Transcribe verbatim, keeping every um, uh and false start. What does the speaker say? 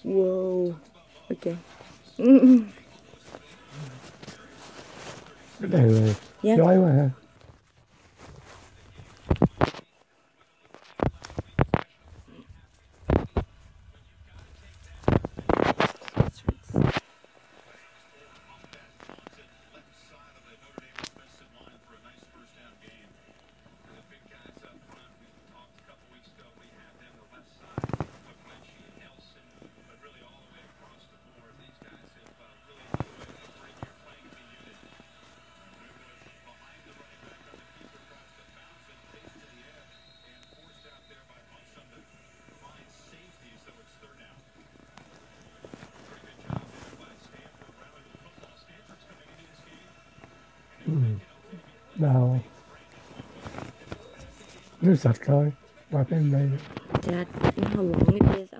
Wow. Ok. Cái đèn này Dạ. chói quá ha. Ừ. Nào nước sạch thôi qua cái đây. Yeah, how long it is.